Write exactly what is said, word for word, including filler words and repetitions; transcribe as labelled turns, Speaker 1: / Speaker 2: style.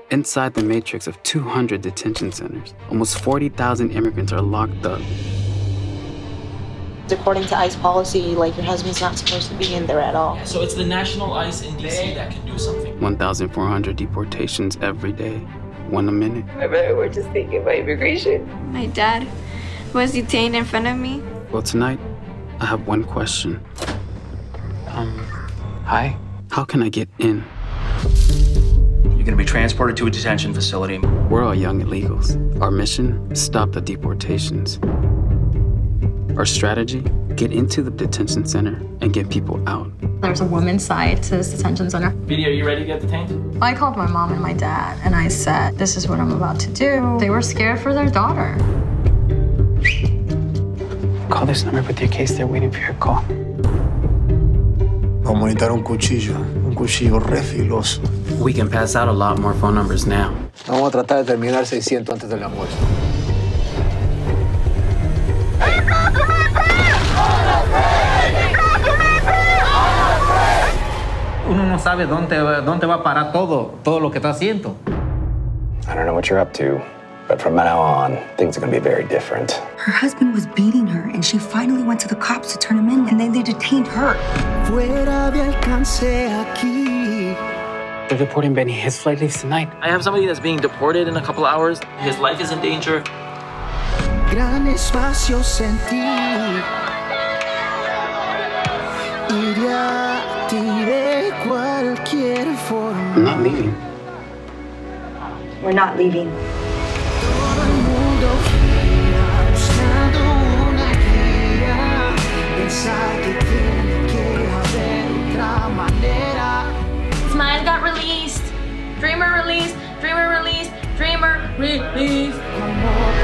Speaker 1: Inside the matrix of two hundred detention centers, almost forty thousand immigrants are locked up.
Speaker 2: According to ICE policy, like, your husband's not supposed to be in there at all.
Speaker 3: Yeah, so it's the national ICE in D C that can do something.
Speaker 1: one thousand four hundred deportations every day, one a minute.
Speaker 4: My brother were just thinking about immigration.
Speaker 5: My dad was detained in front of me.
Speaker 1: Well, tonight, I have one question.
Speaker 6: Um, hi?
Speaker 1: How can I get in?
Speaker 6: You're gonna be transported to a detention facility.
Speaker 1: We're all young illegals. Our mission, stop the deportations. Our strategy, get into the detention center and get people out.
Speaker 7: There's a woman's side to this detention center.
Speaker 3: Vidi, are you ready to get detained?
Speaker 7: I called my mom and my dad, and I said, this is what I'm about to do. They were scared for their daughter.
Speaker 6: Call this number with your case. They're waiting for your call.
Speaker 8: Vamos a necesitar un cuchillo, un cuchillo re filoso.
Speaker 1: We can pass out a lot more phone numbers now.
Speaker 8: Vamos a tratar de terminar seiscientos antes del almuerzo.
Speaker 9: Uno no sabe dónde, dónde va a parar todo, todo lo que está haciendo.
Speaker 10: I don't know what you're up to, but from now on, things are going to be very different.
Speaker 11: Her husband was beating her, and she finally went to the cops to turn him in, and then they detained her.
Speaker 12: Fuera de alcance aquí.
Speaker 6: They're deporting Benny. His flight leaves tonight.
Speaker 3: I have somebody that's being deported in a couple hours. His life is in danger.
Speaker 12: Gran espacio sentir. Iría a ti de cualquier forma.
Speaker 1: I'm not leaving.
Speaker 11: We're not leaving.
Speaker 12: Todo el mundo gira buscando una guía. Pensar que tiene que haber otra manera.
Speaker 5: Smile got released. Dreamer released. Dreamer released. Dreamer released.
Speaker 12: Amor